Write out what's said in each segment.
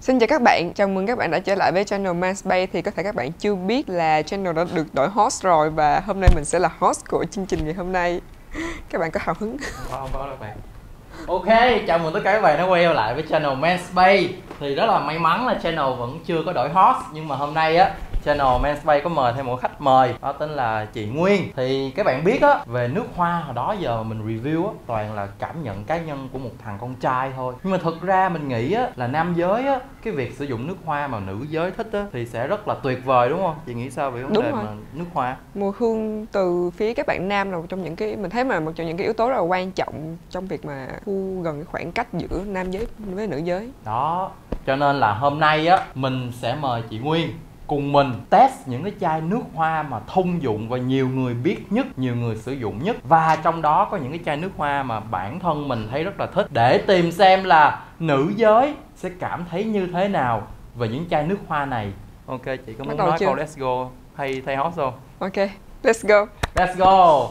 Xin chào các bạn, chào mừng các bạn đã trở lại với channel Manspace. Thì có thể các bạn chưa biết là channel đã được đổi host rồi, và hôm nay mình sẽ là host của chương trình ngày hôm nay. Các bạn có hào hứng? Không có đâu bạn. Ok, chào mừng tất cả các bạn đã quay lại với channel Manspace. Thì rất là may mắn là channel vẫn chưa có đổi host, nhưng mà hôm nay á channel Manspace có mời thêm một khách mời, đó tên là chị Nguyên. Thì các bạn biết á, về nước hoa hồi đó giờ mình review á toàn là cảm nhận cá nhân của một thằng con trai thôi. Nhưng mà thực ra mình nghĩ á là nam giới á, cái việc sử dụng nước hoa mà nữ giới thích á thì sẽ rất là tuyệt vời, đúng không? Chị nghĩ sao về vấn đề mà nước hoa? Mùi hương từ phía các bạn nam là một trong những cái mình thấy mà một trong những cái yếu tố rất là quan trọng trong việc mà thu gần cái khoảng cách giữa nam giới với nữ giới. Đó, cho nên là hôm nay á mình sẽ mời chị Nguyên cùng mình test những cái chai nước hoa mà thông dụng và nhiều người biết nhất, nhiều người sử dụng nhất. Và trong đó có những cái chai nước hoa mà bản thân mình thấy rất là thích, để tìm xem là nữ giới sẽ cảm thấy như thế nào về những chai nước hoa này. Ok, chị có muốn nói câu let's go hay thay host không? Ok, let's go. Let's go.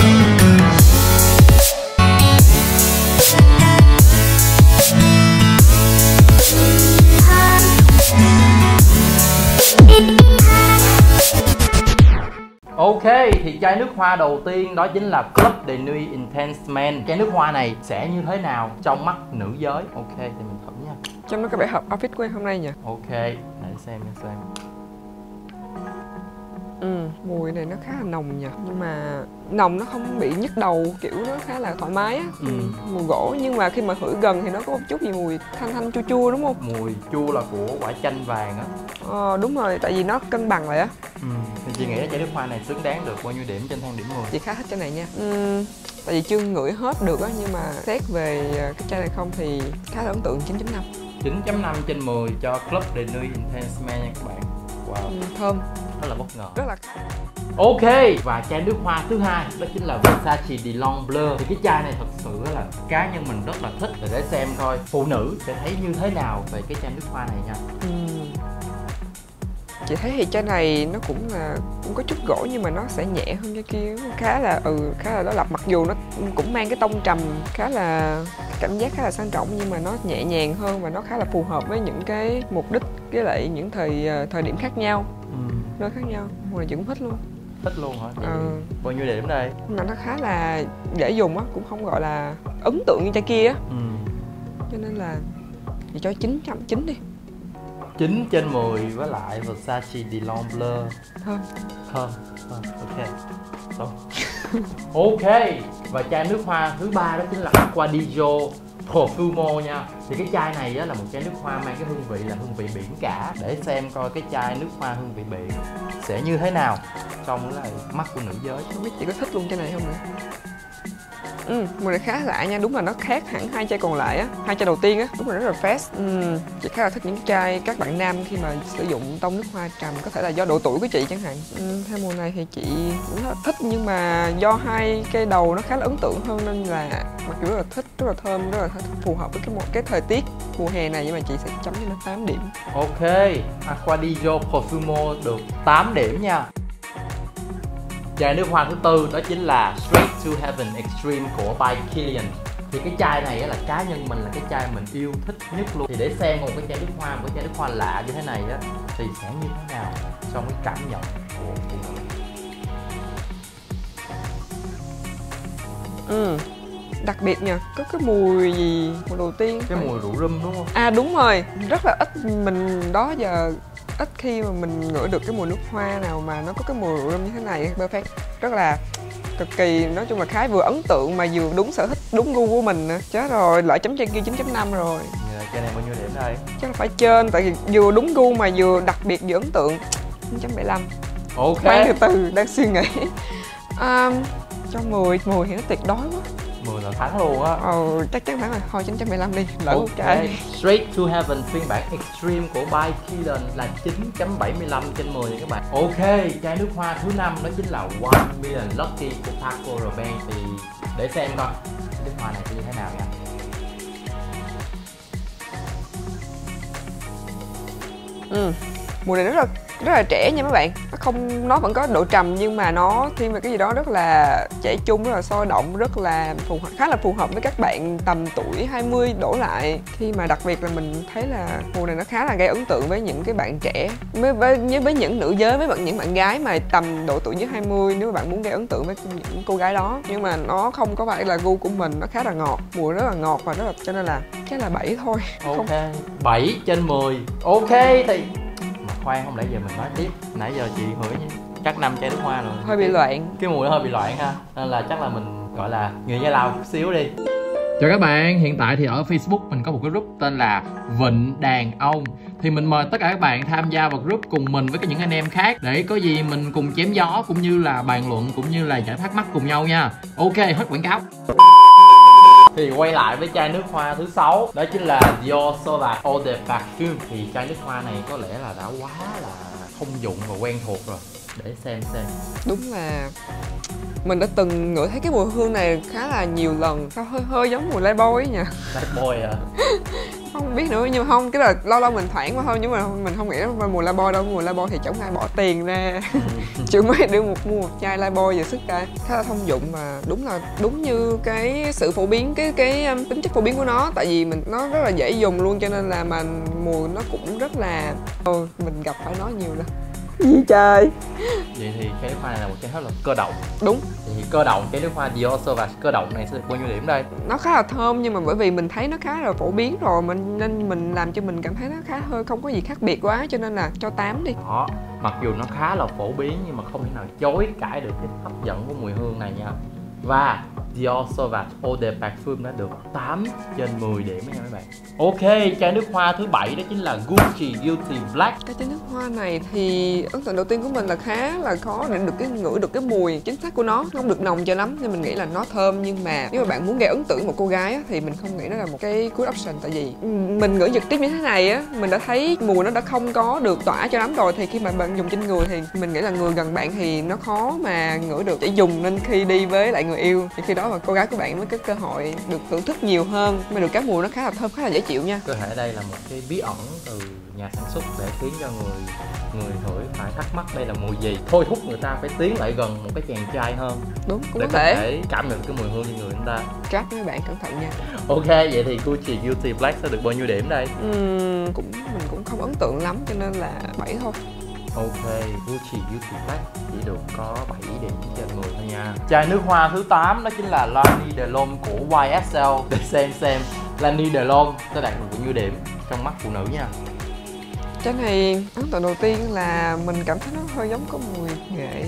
Ok, thì chai nước hoa đầu tiên đó chính là Club de Nuit Intense Men. Chai nước hoa này sẽ như thế nào trong mắt nữ giới? Ok, thì mình thử nha. Trong đó có vẻ hợp outfit của em hôm nay nhỉ? Ok, để xem. Mùi này nó khá là nồng nhỉ, nhưng mà nồng nó không bị nhức đầu, kiểu nó khá là thoải mái á. Mùi gỗ, nhưng mà khi mà thổi gần thì nó có một chút gì mùi thanh chua chua, đúng không? Mùi chua là của quả chanh vàng á. Đúng rồi, tại vì nó cân bằng lại á. Thì chị nghĩ là chai nước hoa này xứng đáng được bao nhiêu điểm trên thang điểm 10? Chị khá thích cái này nha. Tại vì chưa ngửi hết được á, nhưng mà xét về cái chai này không thì khá là ấn tượng, 9.5. 9.5 trên 10 cho Club de Nuit Intense Men nha các bạn. Wow, thơm, rất là bất ngờ, rất là. Ok, và chai nước hoa thứ hai đó chính là Versace de L'Homme Bleu. Thì cái chai này thật sự là cá nhân mình rất là thích. Để xem coi phụ nữ sẽ thấy như thế nào về cái chai nước hoa này nha. Chị thấy thì chai này nó cũng có chút gỗ, nhưng mà nó sẽ nhẹ hơn cái kia, khá là đối lập. Mặc dù nó cũng mang cái tông trầm khá là cảm giác khá là sang trọng, nhưng mà nó nhẹ nhàng hơn và nó khá là phù hợp với những cái mục đích với lại những thời điểm khác nhau, nơi khác nhau. Mùa này chị cũng thích luôn. Thích luôn hả? Bao nhiêu điểm đây? Mà nó khá là dễ dùng á, cũng không gọi là ấn tượng như chai kia á. Cho nên là chị cho 9.9 đi. 9 trên 10 với lại Versace de L'Homme Bleu. Thơm. Ok. So. Ok. Và chai nước hoa thứ ba đó chính là Acqua di Gio Profumo nha. Thì cái chai này á, là một chai nước hoa mang cái hương vị là hương vị biển cả. Để xem coi cái chai nước hoa hương vị biển sẽ như thế nào trong cái mắt của nữ giới. Không biết chị có thích luôn chai này không nữa? Mùi này khá lạ nha, đúng là nó khác hẳn hai chai còn lại á, hai chai đầu tiên á, đúng là rất là fresh. Chị khá là thích những chai các bạn nam khi mà sử dụng tông nước hoa trầm, có thể là do độ tuổi của chị chẳng hạn. Theo mùa này thì chị cũng rất là thích, nhưng mà do hai cây đầu nó khá là ấn tượng hơn, nên là mặc dù rất là thích, rất là thơm, rất là phù hợp với cái thời tiết mùa hè này, nhưng mà chị sẽ chấm cho nó 8 điểm. Ok, Acqua di Gio Profumo được 8 điểm nha. Chai nước hoa thứ tư đó chính là Straight to Heaven Extreme của by Kilian. Thì cái chai này là cá nhân mình là cái chai mình yêu thích nhất luôn. Thì để xem một cái chai nước hoa lạ như thế này á thì sẽ như thế nào trong cái cảm nhận của phụ nữ. Đặc biệt nha, có cái mùi gì mùi đầu tiên? Cái mùi rượu rum đúng không? Đúng rồi, rất là ít, mình đó giờ ít khi mà mình ngửi được cái mùi nước hoa nào mà nó có cái mùi rượu rum như thế này. Perfect, rất là cực kỳ, nói chung là khá vừa ấn tượng mà vừa đúng sở thích, đúng gu của mình nữa. Chết rồi, lại chấm chai kia 9.5 rồi. Chai này bao nhiêu điểm đây? Chắc là phải trên, tại vì vừa đúng gu mà vừa đặc biệt vừa ấn tượng. 9.75. Ok. Khoan từ đang suy nghĩ. Cho 10 thì nó tuyệt đối quá. 10 là thắng luôn á. Chắc chắn thắng rồi, thôi 9.15 đi. Okay. Straight to Heaven phiên bản Extreme của by Kilian là 9.75 trên 10 nha các bạn. Ok, chai nước hoa thứ 5 đó chính là 1 Million Lucky của Paco Rabanne. Thì để xem coi nước hoa này sẽ như thế nào nha. Mùi này rất là rất là trẻ nha mấy bạn. Nó vẫn có độ trầm nhưng mà nó thiên về cái gì đó rất là trẻ trung, rất là sôi động, rất là khá là phù hợp với các bạn tầm tuổi 20 đổ lại. Khi mà đặc biệt là mình thấy là mùa này nó khá là gây ấn tượng với những cái bạn trẻ, với những nữ giới, với những bạn gái mà tầm độ tuổi dưới 20, nếu mà bạn muốn gây ấn tượng với những cô gái đó. Nhưng mà nó không có phải là gu của mình, nó khá là ngọt, mùi rất là ngọt và cho nên là cái là 7 thôi. Ok, Không. 7 trên 10. Ok thì mà khoan, không lẽ giờ mình nói tiếp. Nãy giờ chị hửi chắc 5 chai nước hoa rồi. Hơi bị loạn. Cái mùi nó hơi bị loạn ha. Nên là chắc là mình gọi là người giải lao chút xíu đi. Chào các bạn, hiện tại thì ở Facebook mình có một cái group tên là Vịnh Đàn Ông. Thì mình mời tất cả các bạn tham gia vào group cùng mình với những anh em khác, để có gì mình cùng chém gió cũng như là bàn luận cũng như là giải thắc mắc cùng nhau nha. Ok, hết quảng cáo. Thì quay lại với chai nước hoa thứ 6, đó chính là Dior Sauvage Eau de Parfum. Thì chai nước hoa này có lẽ là đã quá là thông dụng và quen thuộc rồi. Để xem. Đúng là mình đã từng ngửi thấy cái mùi hương này khá là nhiều lần. Sao hơi giống mùi Lifebuoy ấy nhỉ? Lifebuoy à? Không biết nữa, nhưng mà không, cái là lâu lâu mình thoảng qua thôi, nhưng mà mình không nghĩ là mùi Lifebuoy đâu. Mùi Lifebuoy thì chẳng ai bỏ tiền ra chứ mới đưa mua một chai Lifebuoy về sức ra. Khá là thông dụng và đúng như cái sự phổ biến, cái tính chất phổ biến của nó. Tại vì nó rất là dễ dùng luôn, cho nên là mà mùi nó cũng rất là mình gặp phải nó nhiều lắm. Gì trời. Vậy thì cái nước hoa này là một chai rất là cơ động. Đúng. Vậy thì cơ động, cái nước hoa Dior Sauvage cơ động này sẽ được bao nhiêu điểm đây? Nó khá là thơm, nhưng mà bởi vì mình thấy nó khá là phổ biến rồi, nên mình làm cho mình cảm thấy nó hơi không có gì khác biệt quá, cho nên là cho 8 đi. Đó, mặc dù nó khá là phổ biến nhưng mà không thể nào chối cãi được cái hấp dẫn của mùi hương này nha. Và Dior Sauvage Eau de Parfum đã được 8 trên 10 điểm nha mấy bạn. Ok, chai nước hoa thứ 7 đó chính là Gucci Guilty Black. Cái chai nước hoa này thì ấn tượng đầu tiên của mình là khá là khó để ngửi được cái mùi chính xác của nó không được nồng cho lắm, nên mình nghĩ là nó thơm. Nhưng mà nếu mà bạn muốn gây ấn tượng một cô gái á, thì mình không nghĩ nó là một cái good option. Tại vì mình ngửi trực tiếp như thế này á, mình đã thấy mùi nó đã không có được tỏa cho lắm rồi, thì khi mà bạn dùng trên người thì mình nghĩ là người gần bạn thì nó khó mà ngửi được. Chỉ dùng nên khi đi với lại người yêu thì khi đó mà cô gái của bạn mới có cơ hội được thưởng thức nhiều hơn. Mà được cái mùi nó khá là thơm, khá là dễ chịu nha. Có thể đây là một cái bí ẩn từ nhà sản xuất để khiến cho người hửi phải thắc mắc đây là mùi gì, thôi thúc người ta phải tiến lại gần một cái chàng trai hơn. Đúng, cũng để có thể cảm nhận cái mùi hương trên người chúng ta. Trap với bạn cẩn thận nha. Ok, vậy thì Gucci Guilty Black sẽ được bao nhiêu điểm đây? Mình cũng không ấn tượng lắm, cho nên là 7 thôi. Ok, Gucci Guilty Black chỉ được có 7 điểm trên 10 thôi nha. Chai nước hoa thứ 8 đó chính là Lani Delhomme của YSL. Để xem Lani Delhomme sẽ đạt được bao nhiêu điểm trong mắt phụ nữ nha. Cái này ấn tượng đầu tiên là mình cảm thấy nó hơi giống có mùi nghệ.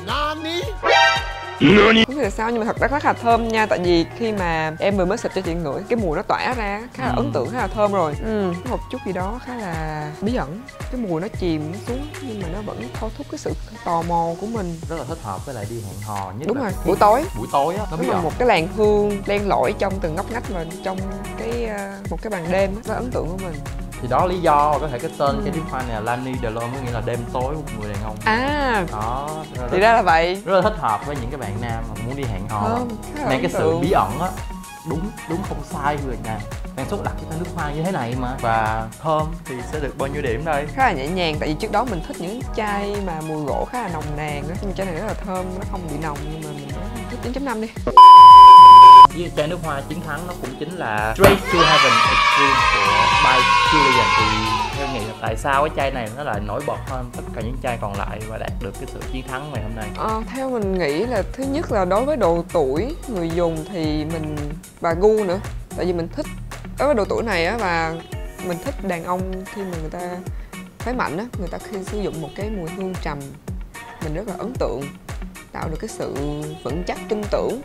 Không biết là sao nhưng mà thật ra rất là thơm nha. Tại vì khi mà em vừa mới xịt cho chị ngửi, cái mùi nó tỏa ra khá là ấn tượng, khá là thơm rồi. Có một chút gì đó khá là bí ẩn. Cái mùi nó chìm nó xuống nhưng mà nó vẫn thôi thúc cái sự tò mò của mình. Rất là thích hợp với lại đi hẹn hò nhất. Đúng là rồi, buổi tối. Buổi tối á, nó bí Đúng là ẩn. một cái làn hương len lỏi trong từng ngóc ngách mà trong cái một cái ban đêm đó, ấn tượng của mình. Thì đó lý do có thể cái tên cái nước hoa này là Lani Delhomme, có nghĩa là đêm tối của người đàn ông. Đó, thì ra là vậy. Rất là thích hợp với những cái bạn nam mà muốn đi hẹn hò. Mang cái sự bí ẩn á, đúng không sai người nè. Sản xuất đặt cái nước hoa như thế này mà. Và thơm thì sẽ được bao nhiêu điểm đây? Khá là nhẹ nhàng, tại vì trước đó mình thích những chai mà mùi gỗ khá là nồng nàn đó. Nhưng mà chai này rất là thơm, nó không bị nồng, nhưng mà mình thích 9.5 đi. Với chai nước hoa chiến thắng nó cũng chính là Straight to Heaven Extreme của by Julian. Thì theo nghĩ là tại sao cái chai này nó lại nổi bật hơn tất cả những chai còn lại và đạt được cái sự chiến thắng ngày hôm nay? Theo mình nghĩ là thứ nhất là đối với độ tuổi người dùng thì và gu nữa. Tại vì mình thích đối với độ tuổi này á, và mình thích đàn ông khi mà người ta phái mạnh á, người ta khi sử dụng một cái mùi hương trầm mình rất là ấn tượng, tạo được cái sự vững chắc tin tưởng.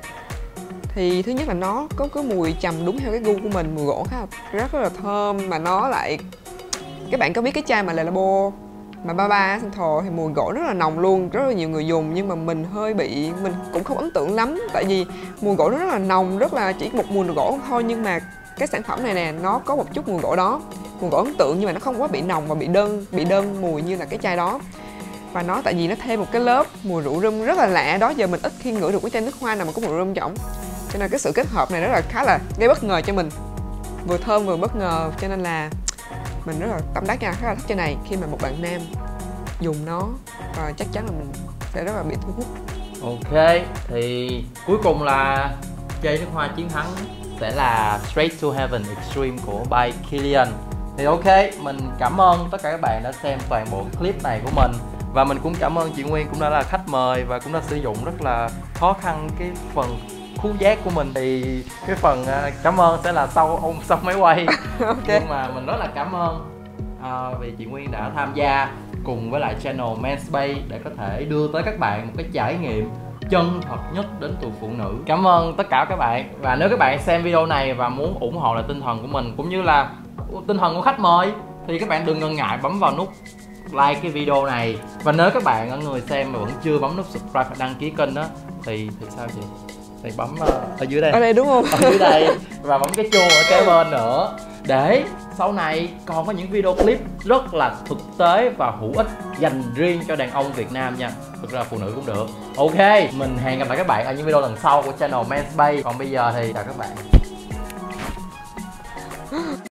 Thì thứ nhất là nó có cái mùi trầm đúng theo cái gu của mình, mùi gỗ rất là thơm. Mà nó lại, các bạn có biết cái chai mà Le Labo mà Baba Central thì mùi gỗ rất là nồng luôn, rất là nhiều người dùng. Nhưng mà mình cũng không ấn tượng lắm, tại vì mùi gỗ nó rất là nồng, rất là chỉ một mùi gỗ thôi. Nhưng mà cái sản phẩm này nè, nó có một chút mùi gỗ đó, mùi gỗ ấn tượng, nhưng mà nó không quá bị nồng và bị đơn mùi như là cái chai đó. Và nó tại vì nó thêm một cái lớp mùi rượu rum rất là lạ, đó giờ mình ít khi ngửi được cái chai nước hoa nào mà có mùi rum trong. Cho nên cái sự kết hợp này rất là khá là gây bất ngờ cho mình, vừa thơm vừa bất ngờ, cho nên là mình rất là tâm đắc nha, khá là thích chai này khi mà một bạn nam dùng nó và chắc chắn là mình sẽ rất là bị thu hút. Ok, thì cuối cùng là chai nước hoa chiến thắng sẽ là Straight to Heaven Extreme của by Kilian. Thì ok, mình cảm ơn tất cả các bạn đã xem toàn bộ clip này của mình. Và mình cũng cảm ơn chị Nguyên cũng đã là khách mời và cũng đã sử dụng rất là khó khăn cái phần khứu giác của mình. Thì cái phần cảm ơn sẽ là sau máy quay. Ok. Nhưng mà mình rất là cảm ơn vì chị Nguyên đã tham gia cùng với lại channel Manspace để có thể đưa tới các bạn một cái trải nghiệm chân thật nhất đến từ phụ nữ. Cảm ơn tất cả các bạn. Và nếu các bạn xem video này và muốn ủng hộ lại tinh thần của mình cũng như là tinh thần của khách mời thì các bạn đừng ngần ngại bấm vào nút like cái video này. Và nếu các bạn ở người xem mà vẫn chưa bấm nút subscribe và đăng ký kênh đó thì sao chị? Thì bấm ở dưới đây. Ở đây đúng không? Ở dưới đây và bấm cái chuông ở kế bên nữa để sau này còn có những video clip rất là thực tế và hữu ích dành riêng cho đàn ông Việt Nam nha. Thực ra là phụ nữ cũng được. Ok, mình hẹn gặp lại các bạn ở những video lần sau của channel Manspace. Còn bây giờ thì chào các bạn.